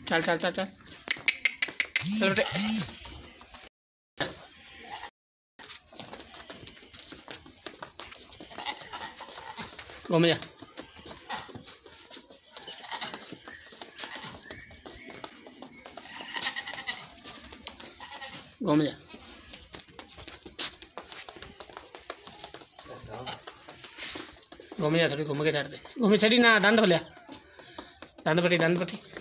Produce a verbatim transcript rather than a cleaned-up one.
चल चल चल चल चल बेटे। घूम जा। घूम जा। घूम जा थोड़ी, घूम के छड़ दे। घूम छड़ी ना, दंद खोलिया, दंद पट्टी दंद पट्टी।